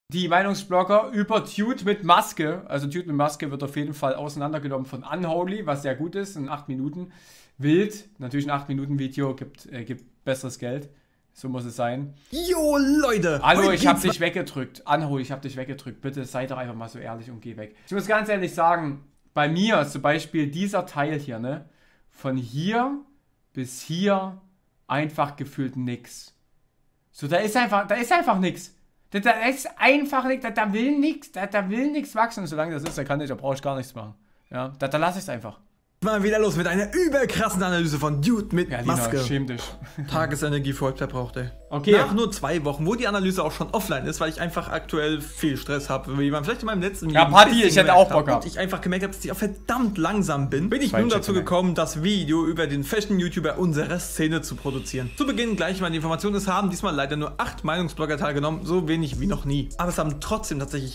Die Meinungsblogger über Dude mit Maske. Also Dude mit Maske wird auf jeden Fall auseinandergenommen von Unholy, was sehr gut ist, in 8 Minuten. Wild, natürlich ein 8-Minuten-Video, gibt besseres Geld. So muss es sein. Jo, Leute! Hallo, ich hab dich weggedrückt. Unholy, ich hab dich weggedrückt. Bitte sei doch einfach mal so ehrlich und geh weg. Ich muss ganz ehrlich sagen, bei mir ist zum Beispiel dieser Teil hier, ne? Von hier bis hier einfach gefühlt nix. So, da ist einfach nix. Da ist einfach nichts, da will nichts wachsen. Und solange das ist, da brauche ich gar nichts machen. Ja, da lasse ich es einfach. Mal wieder los mit einer überkrassen Analyse von Dude mit Ja, Lina, Maske. schäm dich. Tagesenergie folgt verbraucht, ey. Okay. Nach nur 2 Wochen, wo die Analyse auch schon offline ist, weil ich einfach aktuell viel Stress habe, wie man vielleicht in meinem letzten Ja, Party, ich hätte auch Bock gehabt. Und ich einfach gemerkt habe, dass ich auch verdammt langsam bin ich Zwei nun dazu Chats gekommen, das Video über den Fashion-YouTuber unserer Szene zu produzieren. Zu Beginn gleich mal die Information, es haben diesmal leider nur 8 Meinungsblogger teilgenommen, so wenig wie noch nie. Aber es haben trotzdem tatsächlich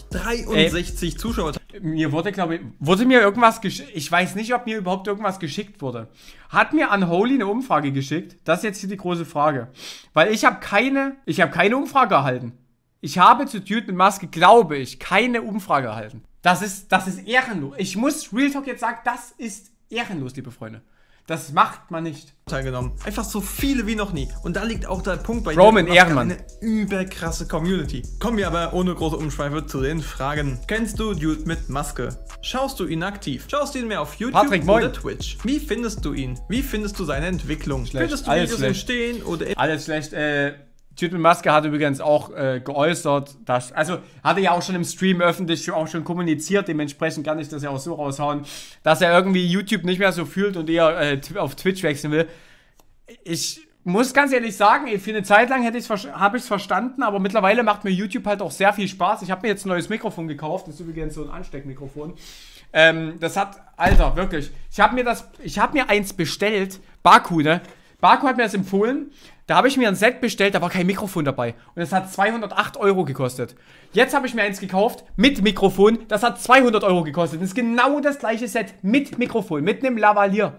63 Zuschauer. Mir wurde, glaube ich, mir irgendwas geschickt. Ich weiß nicht, ob mir überhaupt irgendwas geschickt wurde. Hat mir Unholy eine Umfrage geschickt? Das ist jetzt hier die große Frage. Weil ich habe keine Umfrage erhalten. Ich habe zu Dude mit Maske, glaube ich, keine Umfrage erhalten. Das ist ehrenlos. Ich muss Real Talk jetzt sagen, das ist ehrenlos, liebe Freunde. Das macht man nicht. Teilgenommen. Einfach so viele wie noch nie. Und da liegt auch der Punkt bei Roman Ehrenmann. Eine überkrasse Community. Kommen wir aber ohne große Umschweife zu den Fragen. Kennst du Dude mit Maske? Schaust du ihn aktiv? Schaust du ihn mehr auf YouTube Patrick, moin. oder Twitch? Wie findest du ihn? Wie findest du seine Entwicklung? Schlecht. Findest du Alles Videos schlecht. entstehen oder... Alles schlecht. Dude mit Maske hat übrigens auch geäußert, also hatte ja auch schon im Stream öffentlich auch schon kommuniziert, dementsprechend kann ich das ja auch so raushauen, dass er irgendwie YouTube nicht mehr so fühlt und eher auf Twitch wechseln will. Ich muss ganz ehrlich sagen, für eine Zeit lang habe ich es verstanden, aber mittlerweile macht mir YouTube halt auch sehr viel Spaß. Ich habe mir jetzt ein neues Mikrofon gekauft, das ist übrigens so ein Ansteckmikrofon. Das hat, Alter, wirklich, ich habe mir eins bestellt, Baku, ne? Baku hat mir das empfohlen. Da habe ich mir ein Set bestellt, da war kein Mikrofon dabei. Und das hat 208 € gekostet. Jetzt habe ich mir eins gekauft mit Mikrofon, das hat 200 € gekostet. Das ist genau das gleiche Set mit Mikrofon, mit einem Lavalier.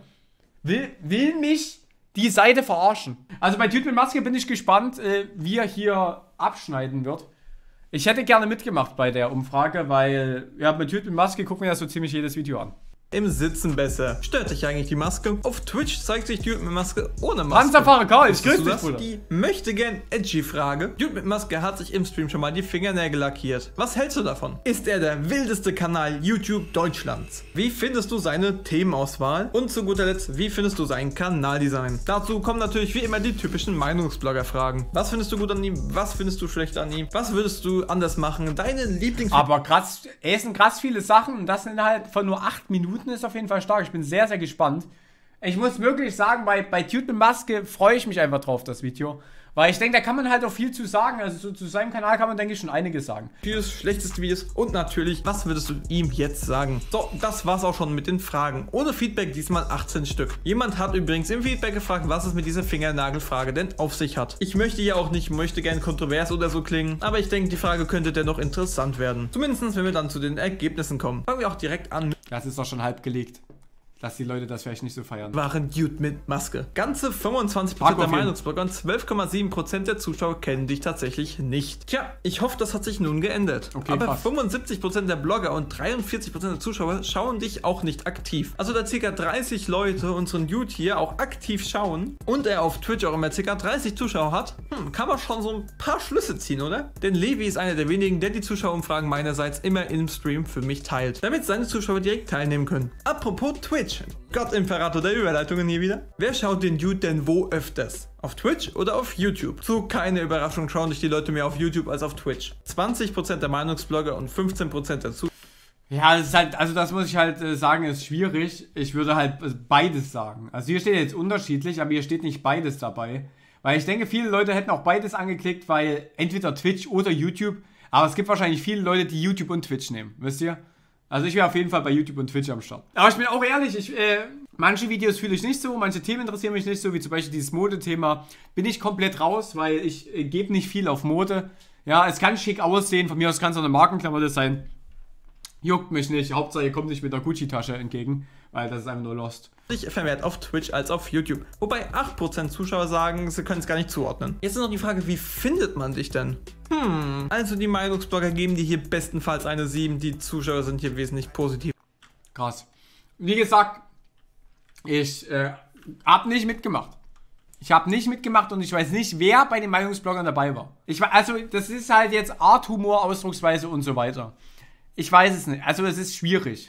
Will mich die Seite verarschen. Also bei Dude mit Maske bin ich gespannt, wie er hier abschneiden wird. Ich hätte gerne mitgemacht bei der Umfrage, weil ja, mit Dude mit Maske gucken wir ja so ziemlich jedes Video an. Im Sitzen besser. Stört dich eigentlich die Maske? Auf Twitch zeigt sich Dude mit Maske ohne Maske. Panzerfahrer Karl, ich grüße dich, Bruder. Die möchte gern edgy Frage. Dude mit Maske hat sich im Stream schon mal die Fingernägel lackiert. Was hältst du davon? Ist er der wildeste Kanal YouTube Deutschlands? Wie findest du seine Themenauswahl? Und zu guter Letzt, wie findest du sein Kanaldesign? Dazu kommen natürlich wie immer die typischen Meinungsblogger-Fragen. Was findest du gut an ihm? Was findest du schlecht an ihm? Was würdest du anders machen? Deine Lieblings... Aber krass, es sind krass viele Sachen und das innerhalb von nur 8 Minuten ist auf jeden Fall stark. Ich bin sehr, sehr gespannt. Ich muss wirklich sagen, bei Dude mit Maske freue ich mich einfach drauf, das Video. Weil ich denke, da kann man halt auch viel zu sagen. Also so, zu seinem Kanal kann man, denke ich, schon einiges sagen. Videos, schlechteste Videos und natürlich, was würdest du ihm jetzt sagen? So, das war's auch schon mit den Fragen. Ohne Feedback diesmal 18 Stück. Jemand hat übrigens im Feedback gefragt, was es mit dieser Fingernagelfrage denn auf sich hat. Ich möchte ja auch nicht, möchte gern kontrovers oder so klingen, aber ich denke, die Frage könnte dennoch interessant werden. Zumindest, wenn wir dann zu den Ergebnissen kommen. Fangen wir auch direkt an. Das ist doch schon halb gelegt. Lass die Leute das vielleicht nicht so feiern. Waren Dude mit Maske. Ganze 25% der Meinungsblogger und 12,7% der Zuschauer kennen dich tatsächlich nicht. Tja, ich hoffe, das hat sich nun geändert. Okay, aber 75% der Blogger und 43% der Zuschauer schauen dich auch nicht aktiv. Also da ca. 30 Leute unseren Dude hier auch aktiv schauen und er auf Twitch auch immer ca. 30 Zuschauer hat, kann man schon so ein paar Schlüsse ziehen, oder? Denn Levi ist einer der wenigen, der die Zuschauerumfragen meinerseits immer im Stream für mich teilt, damit seine Zuschauer direkt teilnehmen können. Apropos Twitch. Gott Imperator der Überleitungen hier wieder. Wer schaut den Dude denn wo öfters? Auf Twitch oder auf YouTube? So, keine Überraschung, schauen sich die Leute mehr auf YouTube als auf Twitch. 20% der Meinungsblogger und 15% der Zuschauer. Ja, das ist halt, also das muss ich halt sagen, ist schwierig. Ich würde halt beides sagen. Also hier steht jetzt unterschiedlich, aber hier steht nicht beides dabei. Weil ich denke, viele Leute hätten auch beides angeklickt, weil entweder Twitch oder YouTube. Aber es gibt wahrscheinlich viele Leute, die YouTube und Twitch nehmen, wisst ihr? Also ich wäre auf jeden Fall bei YouTube und Twitch am Start. Aber ich bin auch ehrlich, manche Videos fühle ich nicht so, manche Themen interessieren mich nicht so, wie zum Beispiel dieses Modethema. Bin ich komplett raus, weil ich gebe nicht viel auf Mode. Ja, es kann schick aussehen, von mir aus kann es auch eine Markenklamotte sein. Juckt mich nicht, Hauptsache ihr kommt nicht mit der Gucci-Tasche entgegen. Weil das ist einfach nur Lost. Vermehrt auf Twitch als auf YouTube. Wobei 8% Zuschauer sagen, sie können es gar nicht zuordnen. Jetzt ist noch die Frage, wie findet man dich denn? Also die Meinungsblogger geben dir hier bestenfalls eine 7, die Zuschauer sind hier wesentlich positiv. Krass. Wie gesagt, ich habe nicht mitgemacht. Ich habe nicht mitgemacht und ich weiß nicht, wer bei den Meinungsbloggern dabei war. Also das ist halt jetzt Art, Humor, Ausdrucksweise und so weiter. Ich weiß es nicht. Also es ist schwierig.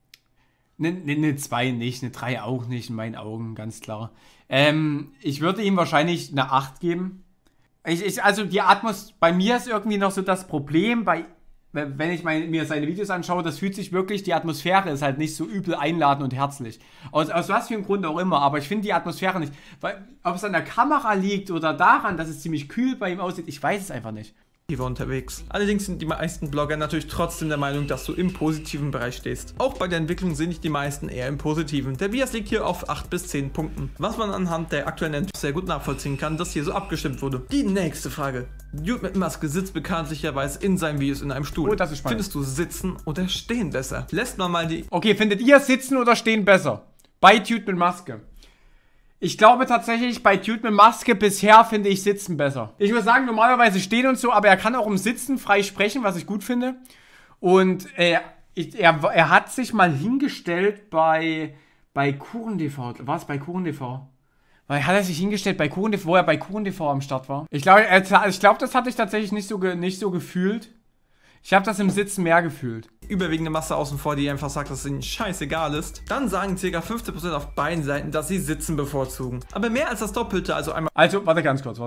Eine 2 nicht, eine 3 auch nicht, in meinen Augen, ganz klar. Ich würde ihm wahrscheinlich eine 8 geben. Also die Atmos, bei mir ist irgendwie noch so das Problem, wenn ich mir seine Videos anschaue, das fühlt sich wirklich, die Atmosphäre ist halt nicht so übel einladend und herzlich. Aus was für einem Grund auch immer, aber ich finde die Atmosphäre nicht. Weil, ob es an der Kamera liegt oder daran, dass es ziemlich kühl bei ihm aussieht, ich weiß es einfach nicht. Unterwegs. Allerdings sind die meisten Blogger natürlich trotzdem der Meinung, dass du im positiven Bereich stehst. Auch bei der Entwicklung sind nicht die meisten eher im positiven. Der Bias liegt hier auf 8 bis 10 Punkten. Was man anhand der aktuellen Entwicklung sehr gut nachvollziehen kann, dass hier so abgestimmt wurde. Die nächste Frage. Dude mit Maske sitzt bekanntlicherweise in seinen Videos in einem Stuhl. Oh, das ist spannend. Findest du Sitzen oder Stehen besser? Lässt man mal die... Okay, findet ihr Sitzen oder Stehen besser? Bei Dude mit Maske. Ich glaube tatsächlich, bei Dude mit Maske bisher finde ich Sitzen besser. Ich würde sagen, normalerweise Stehen und so, aber er kann auch im Sitzen frei sprechen, was ich gut finde. Und er hat sich mal hingestellt bei KuchenTV. War es bei KuchenTV? Weil hat er sich hingestellt bei KuchenTV, wo er bei KuchenTV am Start war? Ich glaube, das hatte ich tatsächlich nicht so gefühlt. Ich habe das im Sitzen mehr gefühlt. Überwiegende Masse außen vor, die einfach sagt, dass es ihnen scheißegal ist. Dann sagen ca. 15% auf beiden Seiten, dass sie Sitzen bevorzugen. Aber mehr als das Doppelte, also einmal... Also, warte ganz kurz.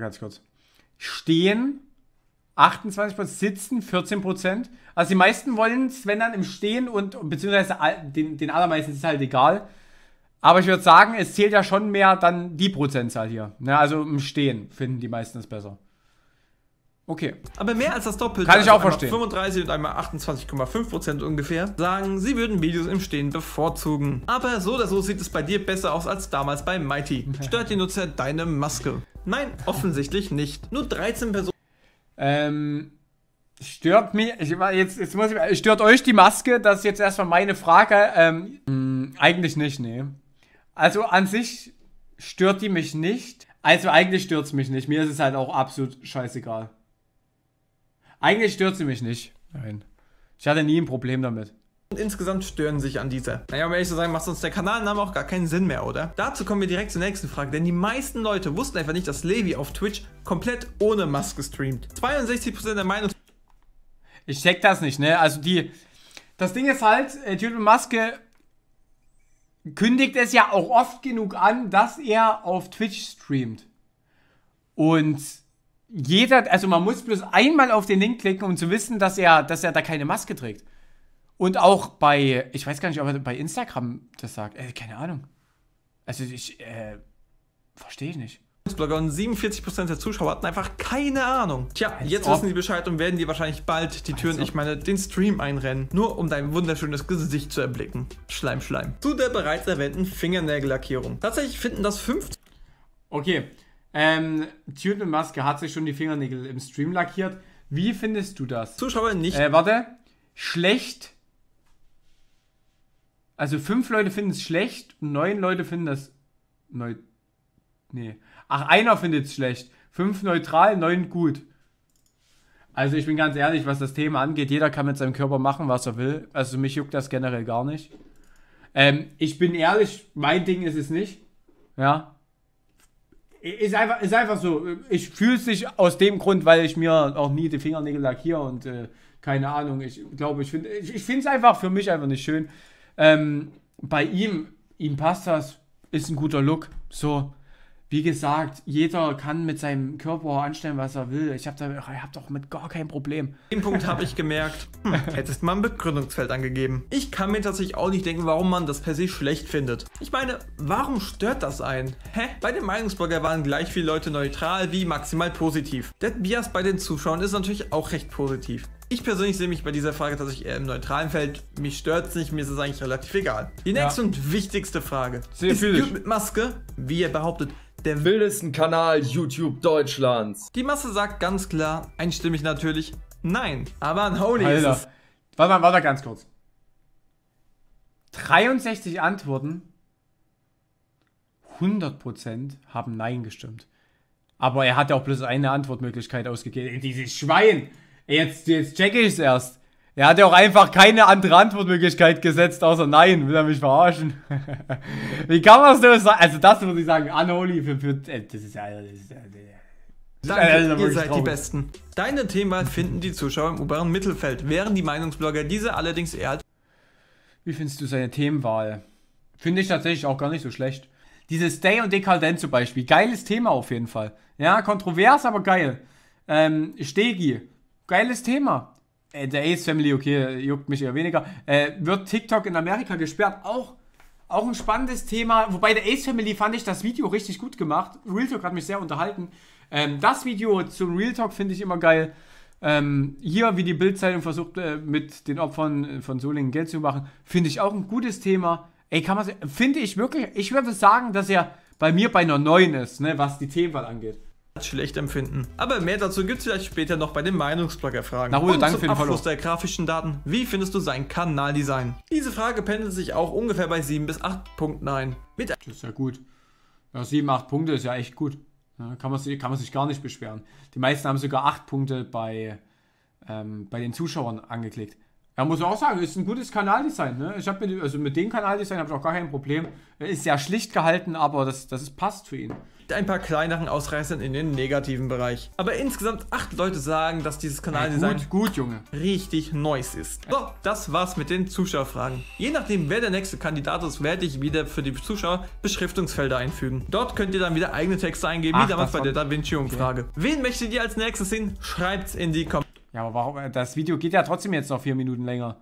Stehen 28%, Sitzen 14%. Also die meisten wollen es, wenn dann im Stehen und beziehungsweise den allermeisten ist es halt egal. Aber ich würde sagen, es zählt ja schon mehr dann die Prozentzahl hier. Ja, also im Stehen finden die meisten es besser. Okay. Aber mehr als das Doppelte, kann ich auch verstehen. 35 und einmal 28,5% ungefähr, sagen, sie würden Videos im Stehen bevorzugen. Aber so oder so sieht es bei dir besser aus als damals bei Mighty. Stört die Nutzer deine Maske? Nein, offensichtlich nicht. Nur 13 Personen. Stört mich, stört euch die Maske? Das ist jetzt erstmal meine Frage. Eigentlich nicht, nee. Also an sich stört die mich nicht. Also eigentlich stört es mich nicht. Mir ist es halt auch absolut scheißegal. Eigentlich stört sie mich nicht. Nein. Ich hatte nie ein Problem damit. Und insgesamt stören sich an dieser. Naja, um ehrlich zu sagen, macht uns der Kanalname auch gar keinen Sinn mehr, oder? Dazu kommen wir direkt zur nächsten Frage, denn die meisten Leute wussten einfach nicht, dass Levi auf Twitch komplett ohne Maske streamt. 62% der Meinung... Ich check das nicht, ne? Also das Ding ist halt, Dude mit Maske kündigt es ja auch oft genug an, dass er auf Twitch streamt. Und also man muss bloß einmal auf den Link klicken, um zu wissen, dass er da keine Maske trägt. Und auch bei, ich weiß gar nicht, ob er bei Instagram das sagt. Keine Ahnung. Also verstehe ich nicht. Blogger und 47% der Zuschauer hatten einfach keine Ahnung. Tja, jetzt wissen die Bescheid und werden dir wahrscheinlich bald die Türen, den Stream einrennen. Nur um dein wunderschönes Gesicht zu erblicken. Schleim. Zu der bereits erwähnten Fingernägellackierung. Tatsächlich finden das 50... Okay. Dude mit Maske hat sich schon die Fingernägel im Stream lackiert. Wie findest du das? Zuschauer nicht. Warte. Schlecht. Also 5 Leute finden es schlecht und 9 Leute finden das... Nee. Ach, einer findet es schlecht. 5 neutral, 9 gut. Also ich bin ganz ehrlich, was das Thema angeht, jeder kann mit seinem Körper machen, was er will. Also mich juckt das generell gar nicht. Ich bin ehrlich, mein Ding ist es nicht. Ja. Ist einfach so. Ich fühle es nicht aus dem Grund, weil ich mir auch nie die Fingernägel lackiere und keine Ahnung. Ich glaube, ich finde es einfach für mich einfach nicht schön. Bei ihm passt das, ist ein guter Look. So, wie gesagt, jeder kann mit seinem Körper anstellen, was er will. Ich hab doch mit gar kein Problem. Den Punkt habe ich gemerkt, hättest mal ein Begründungsfeld angegeben. Ich kann mir tatsächlich auch nicht denken, warum man das per se schlecht findet. Ich meine, warum stört das einen? Bei den Meinungsblogger waren gleich viele Leute neutral wie maximal positiv. Der Bias bei den Zuschauern ist natürlich auch recht positiv. Ich persönlich sehe mich bei dieser Frage tatsächlich eher im neutralen Feld. Mich stört es nicht, mir ist es eigentlich relativ egal. Die nächste und wichtigste Frage. Ist Dude mit Maske, wie er behauptet, der wildesten Kanal YouTube Deutschlands? Die Masse sagt ganz klar, einstimmig natürlich, nein. Aber ein Holy ist es. Warte ganz kurz. 63 Antworten, 100% haben Nein gestimmt. Aber er hat ja auch bloß eine Antwortmöglichkeit ausgegeben. Dieses Schwein! Jetzt checke ich es erst. Er hat ja auch einfach keine andere Antwortmöglichkeit gesetzt, außer Nein. Will er mich verarschen? Wie kann man so sagen? Also das würde ich sagen, unholy das ist ja... Danke, ihr seid die Besten. Deine Themen finden die Zuschauer im oberen Mittelfeld, während die Meinungsblogger diese allerdings eher... Wie findest du seine Themenwahl? Finde ich tatsächlich auch gar nicht so schlecht. Dieses Stay und Dekadent zum Beispiel. Geiles Thema auf jeden Fall. Ja, kontrovers, aber geil. Stegi. Geiles Thema. Der Ace Family, okay, juckt mich eher weniger. Wird TikTok in Amerika gesperrt? Auch ein spannendes Thema. Wobei der Ace Family fand ich das Video richtig gut gemacht. Real Talk hat mich sehr unterhalten. Das Video zum Real Talk finde ich immer geil. Hier, wie die Bild-Zeitung versucht, mit den Opfern von Solingen Geld zu machen, finde ich auch ein gutes Thema. Ey, finde ich wirklich, ich würde sagen, dass er bei mir bei einer 9 ist, ne, was die Themenwahl angeht. Schlecht empfinden. Aber mehr dazu gibt es vielleicht später noch bei den Meinungsblogger-Fragen. Na, Dank zum für den Abschluss der grafischen Daten. Wie findest du sein Kanaldesign? Diese Frage pendelt sich auch ungefähr bei 7 bis 8 Punkten ein. Das ist ja gut. Ja, 7, 8 Punkte ist ja echt gut. Ja, kann man sich gar nicht beschweren. Die meisten haben sogar 8 Punkte bei den Zuschauern angeklickt. Ja, muss man auch sagen, ist ein gutes Kanaldesign. Ne? Ich habe mit dem Kanaldesign habe ich auch gar kein Problem. Ist sehr schlicht gehalten, aber das passt für ihn. Ein paar kleineren Ausreißern in den negativen Bereich. Aber insgesamt 8 Leute sagen, dass dieses Kanaldesign gut, Junge. Richtig nice ist. So, das war's mit den Zuschauerfragen. Je nachdem, wer der nächste Kandidat ist, werde ich wieder für die Zuschauer Beschriftungsfelder einfügen. Dort könnt ihr dann wieder eigene Texte eingeben, wie damals bei der Da Vinci-Umfrage. Okay. Wen möchtet ihr als nächstes sehen? Schreibt's in die Kommentare. Ja, aber warum? Das Video geht ja trotzdem jetzt noch 4 Minuten länger.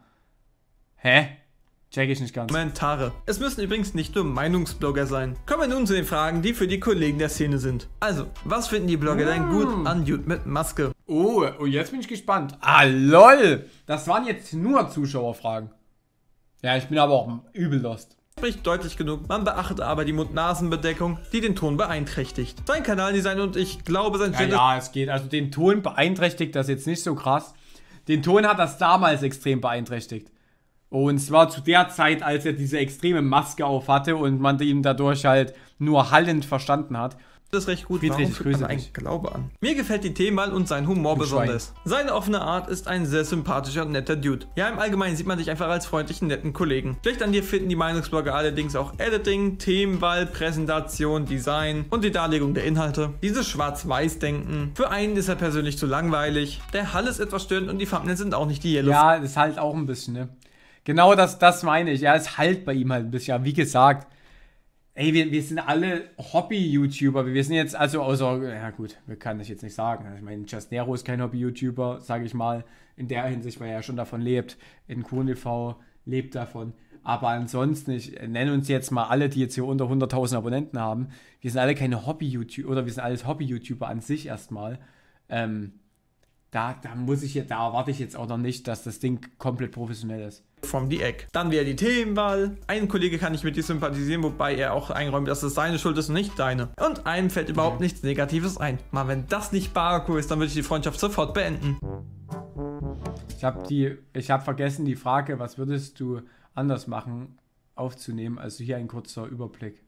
Hä? Check ich nicht ganz. Kommentare. Es müssen übrigens nicht nur Meinungsblogger sein. Kommen wir nun zu den Fragen, die für die Kollegen der Szene sind. Also, was finden die Blogger denn gut an Dude mit Maske? Oh, jetzt bin ich gespannt. Ah, lol. Das waren jetzt nur Zuschauerfragen. Ja, ich bin aber auch übel lost. Spricht deutlich genug, man beachtet aber die Mund-Nasen-Bedeckung, die den Ton beeinträchtigt. Sein Kanaldesign und ich glaube sein Ja, es geht. Also den Ton beeinträchtigt das jetzt nicht so krass. Den Ton hat das damals extrem beeinträchtigt. Und zwar zu der Zeit, als er diese extreme Maske auf hatte und man ihn dadurch halt nur hallend verstanden hat. Das ist recht gut. Warum führt man einen Glaube an? Mir gefällt die Themenwahl und sein Humor besonders. Seine offene Art ist ein sehr sympathischer und netter Dude. Ja, im Allgemeinen sieht man dich einfach als freundlichen, netten Kollegen. Schlecht an dir finden die Meinungsblogger allerdings auch Editing, Themenwahl, Präsentation, Design und die Darlegung der Inhalte. Dieses Schwarz-Weiß-Denken. Für einen ist er persönlich zu langweilig. Der Hall ist etwas störend und die Thumbnails sind auch nicht die Yellow. Ja, das ist halt auch ein bisschen, ne? Genau das meine ich. Ja, es halt bei ihm halt ein bisschen. Ja, wie gesagt, ey, wir sind alle Hobby-YouTuber. Wir sind jetzt, also außer, ja gut, kann ich jetzt nicht sagen. Ich meine, Just Nero ist kein Hobby-YouTuber, sage ich mal. In der Hinsicht, weil er ja schon davon lebt. In QNTV lebt davon. Aber ansonsten, ich nenne uns jetzt mal alle, die jetzt hier unter 100.000 Abonnenten haben. Wir sind alle keine Hobby-YouTuber, oder wir sind alles Hobby-YouTuber an sich erstmal. Da erwarte ich jetzt auch noch nicht, dass das Ding komplett professionell ist. From the Egg. Dann wieder die Themenwahl. Ein Kollege kann nicht mit dir sympathisieren, wobei er auch einräumt, dass es seine Schuld ist und nicht deine. Und einem fällt überhaupt nichts Negatives ein. Mann, wenn das nicht Barako ist, dann würde ich die Freundschaft sofort beenden. Ich habe vergessen die Frage, was würdest du anders machen, aufzunehmen. Also hier ein kurzer Überblick.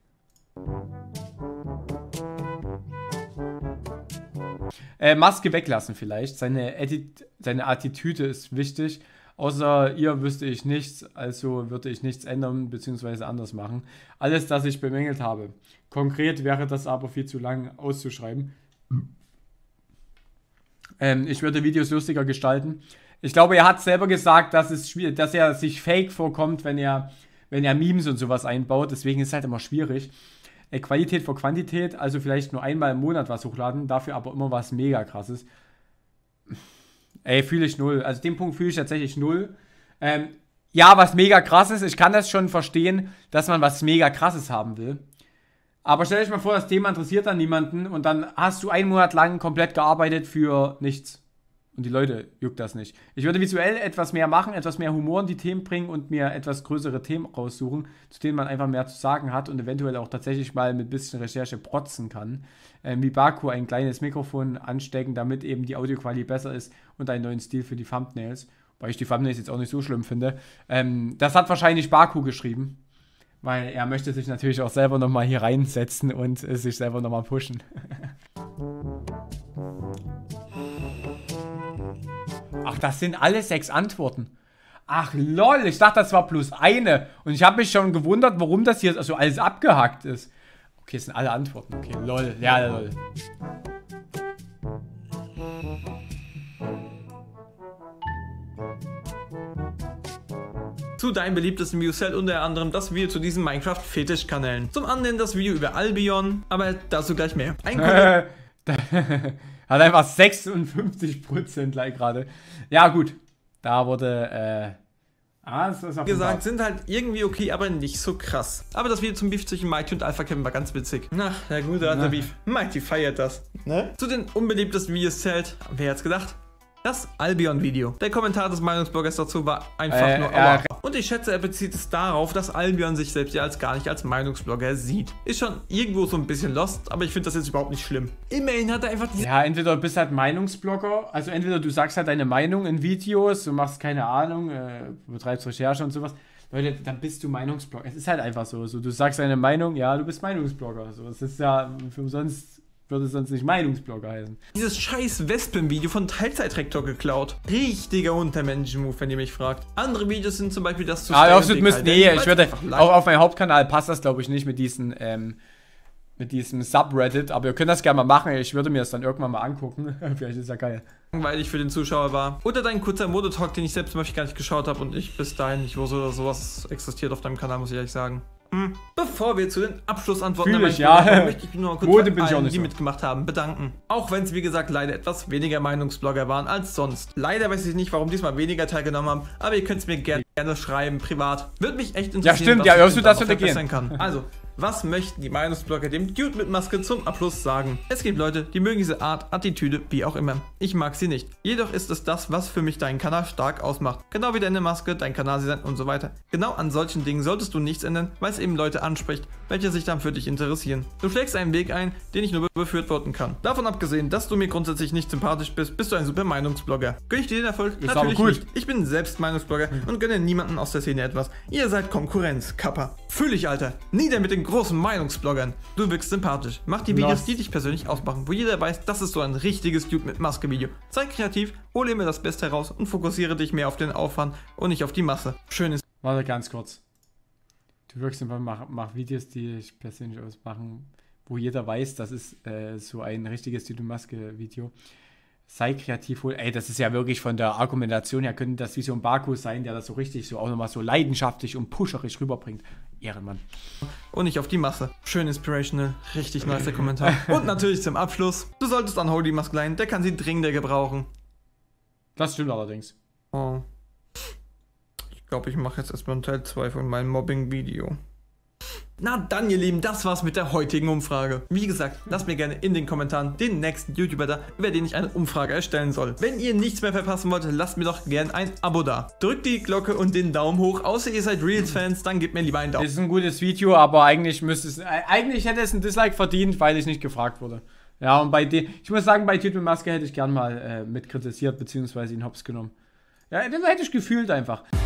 Maske weglassen vielleicht. Seine Attitüde ist wichtig. Außer ihr wüsste ich nichts, also würde ich nichts ändern bzw. anders machen. Alles, das ich bemängelt habe. Konkret wäre das aber viel zu lang auszuschreiben. Ich würde Videos lustiger gestalten. Ich glaube, er hat selber gesagt, dass er sich fake vorkommt, wenn er Memes und sowas einbaut. Deswegen ist es halt immer schwierig. Qualität vor Quantität, also vielleicht nur einmal im Monat was hochladen, dafür aber immer was mega krasses. Ey, fühle ich 0. Also den Punkt fühle ich tatsächlich 0. Ja, was mega krass ist, ich kann das schon verstehen, dass man was mega krasses haben will. Aber stell dich mal vor, das Thema interessiert dann niemanden und dann hast du einen Monat lang komplett gearbeitet für nichts. Und die Leute juckt das nicht. Ich würde visuell etwas mehr machen, etwas mehr Humor in die Themen bringen und mir etwas größere Themen raussuchen, zu denen man einfach mehr zu sagen hat und eventuell auch tatsächlich mal mit ein bisschen Recherche protzen kann. Wie Baku ein kleines Mikrofon anstecken, damit eben die Audioqualität besser ist und einen neuen Stil für die Thumbnails. weil ich die Thumbnails jetzt auch nicht so schlimm finde. Das hat wahrscheinlich Baku geschrieben, weil er möchte sich natürlich auch selber nochmal hier reinsetzen und sich selber nochmal pushen. Ach, das sind alle 6 Antworten. Ach lol, ich dachte, das war plus eine. Und ich habe mich schon gewundert, warum das hier so alles abgehackt ist. Okay, es sind alle Antworten. Okay, lol. Ja, lol. Zu deinem beliebtesten Video zählt unter anderem das Video zu diesen Minecraft-Fetisch-Kanälen. Zum anderen das Video über Albion, aber dazu gleich mehr. Hat einfach 56% like gerade. Ja, gut. Da wurde, das ist wie gesagt, sind halt irgendwie okay, aber nicht so krass. Aber das Video zum Beef zwischen Mighty und Alpha Kevin war ganz witzig. Ach, der gute alte Beef. Mighty feiert das. Ne? Zu den unbeliebtesten Videos zählt, wer hat's gedacht? Das Albion-Video. Der Kommentar des Meinungsbloggers dazu war einfach nur Aua. Und ich schätze, er bezieht es darauf, dass Albion sich selbst ja als gar nicht als Meinungsblogger sieht. Ist schon irgendwo so ein bisschen lost, aber ich finde das jetzt überhaupt nicht schlimm. Immerhin hat er einfach diese... Ja, entweder du bist halt Meinungsblogger, also entweder du sagst halt deine Meinung in Videos, du machst keine Ahnung, betreibst Recherche und sowas. Leute, dann bist du Meinungsblogger. Es ist halt einfach so. Du sagst deine Meinung, ja, du bist Meinungsblogger. So, es ist ja für umsonst... Würde sonst nicht Meinungsblogger heißen. Dieses scheiß Wespen-Video von Teilzeit-Rektor geklaut. Richtiger Untermenschen-Move, wenn ihr mich fragt. Andere Videos sind zum Beispiel das zu ich würde auch auf meinem Hauptkanal passt das, glaube ich, nicht mit diesem Subreddit, aber ihr könnt das gerne mal machen. Ich würde mir das dann irgendwann mal angucken. Vielleicht ist ja geil. Weil ich für den Zuschauer war. Oder dein kurzer Modetalk, den ich selbst zum Beispiel gar nicht geschaut habe und ich bis dahin nicht wusste, dass sowas existiert auf deinem Kanal, muss ich ehrlich sagen. Bevor wir zu den Abschlussantworten möchte ich mich nur mal kurz bei allen, die mitgemacht haben, bedanken. Auch wenn es, wie gesagt, leider etwas weniger Meinungsblogger waren als sonst. Leider weiß ich nicht, warum diesmal weniger teilgenommen haben, aber ihr könnt es mir gerne schreiben, privat. Würde mich echt interessieren, was ich das verbessern kann. Also, was möchten die Meinungsblogger dem Dude mit Maske zum Abschluss sagen? Es gibt Leute, die mögen diese Art, Attitüde, wie auch immer. Ich mag sie nicht. Jedoch ist es das, was für mich deinen Kanal stark ausmacht. Genau wie deine Maske, dein Kanaldesign und so weiter. Genau an solchen Dingen solltest du nichts ändern, weil es eben Leute anspricht, welche sich dann für dich interessieren. Du schlägst einen Weg ein, den ich nur befürworten kann. Davon abgesehen, dass du mir grundsätzlich nicht sympathisch bist, bist du ein super Meinungsblogger. Gönne ich dir den Erfolg? Ist natürlich cool. nicht. Ich bin selbst Meinungsblogger und gönne niemanden aus der Szene etwas. Ihr seid Konkurrenz, Kappa. Fühl dich, Alter. Nieder mit den großen Meinungsbloggern. Du wirkst sympathisch. Mach die Videos, die dich persönlich ausmachen, wo jeder weiß, das ist so ein richtiges Dude mit Maske Video. Sei kreativ, hole immer das Beste heraus und fokussiere dich mehr auf den Aufwand und nicht auf die Masse. Schönes. Warte ganz kurz. Du wirkst einfach, mach Videos, die dich persönlich ausmachen, wo jeder weiß, das ist so ein richtiges Dude mit Maske Video. Sei kreativ, ey, das ist ja wirklich von der Argumentation her, könnte das wie so ein Baku sein, der das so richtig so auch nochmal so leidenschaftlich und pusherisch rüberbringt. Ehrenmann. Und nicht auf die Masse. Schön inspirational, richtig nice der Kommentar. Und natürlich zum Abschluss, du solltest an Holy Mask leihen, der kann sie dringender gebrauchen. Das stimmt allerdings. Oh. Ich glaube, ich mache jetzt erstmal einen Teil 2 von meinem Mobbing-Video. Na dann, ihr Lieben, das war's mit der heutigen Umfrage. Wie gesagt, lasst mir gerne in den Kommentaren den nächsten YouTuber da, über den ich eine Umfrage erstellen soll. Wenn ihr nichts mehr verpassen wollt, lasst mir doch gerne ein Abo da. Drückt die Glocke und den Daumen hoch, außer ihr seid Reels-Fans, dann gebt mir lieber einen Daumen. Das ist ein gutes Video, aber eigentlich hätte es ein Dislike verdient, weil ich nicht gefragt wurde. Ja, und ich muss sagen, bei Dude mit Maske hätte ich gern mal mit kritisiert, beziehungsweise ihn hops genommen. Ja, den hätte ich gefühlt einfach.